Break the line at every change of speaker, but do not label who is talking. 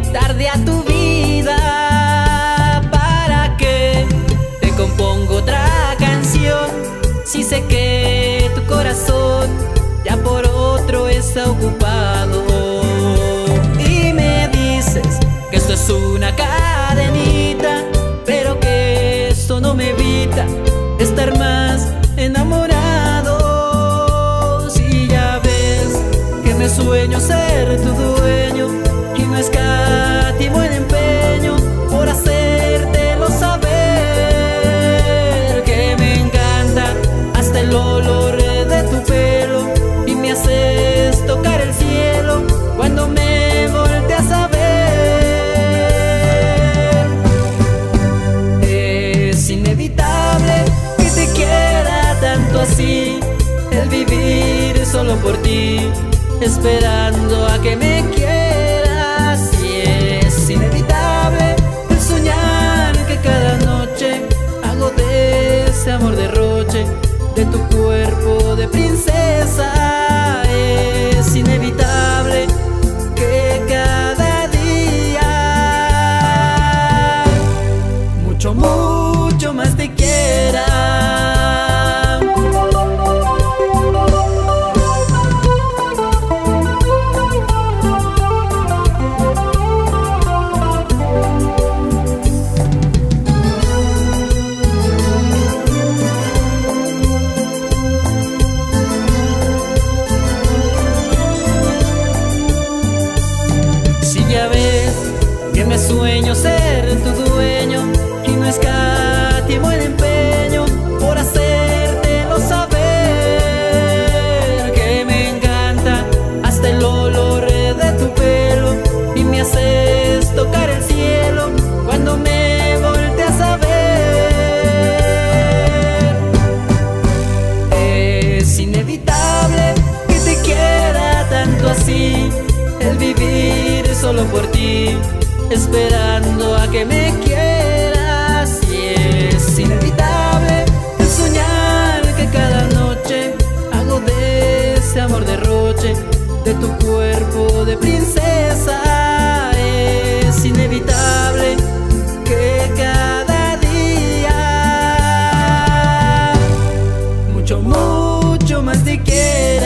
tarde a tu vida. ¿Para qué te compongo otra canción si sé que tu corazón ya por otro está ocupado? Y me dices que esto es una cadenita, pero que esto no me evita estar más enamorado. Si ya ves que me sueño ser tu dueño y no escatimo el empeño por hacértelo saber, que me encanta hasta el olor de tu pelo y me haces tocar el cielo cuando me volteas a ver. Es inevitable que te quiera tanto así, el vivir solo por ti, esperando a que me quieras. Y es inevitable el soñar que cada noche hago de ese amor derroche, de tu cuerpo de princesa. Es inevitable que cada día mucho, mucho más te quiera. Ya ves que me sueño ser tu dueño y no escatimo el empeño por hacértelo saber, que me encanta hasta el olor de tu pelo y me haces tocar el cielo cuando me volteas a ver. Es inevitable que te quiera tanto así, el vivir solo por ti, esperando a que me quieras. Y es inevitable el soñar que cada noche hago de ese amor derroche, de tu cuerpo de princesa. Es inevitable que cada día mucho, mucho más te quiera.